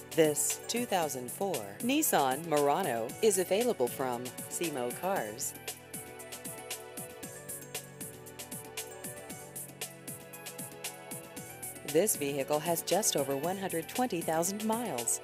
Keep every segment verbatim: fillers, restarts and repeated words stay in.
This two thousand four Nissan Murano is available from Simo Cars. This vehicle has just over one hundred twenty thousand miles.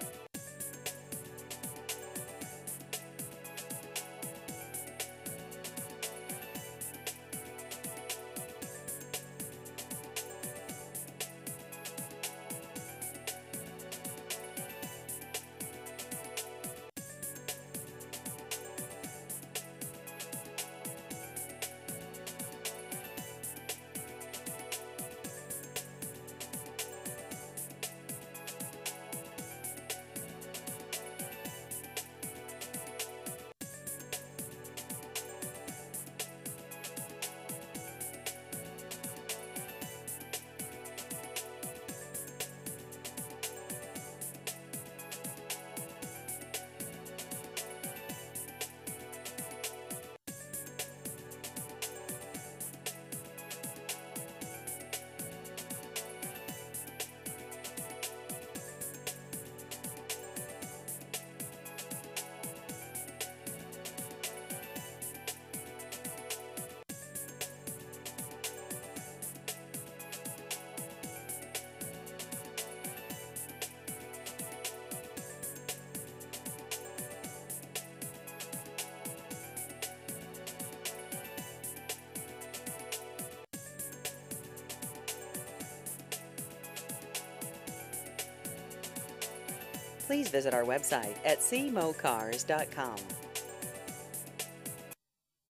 Please visit our website at simo cars dot com.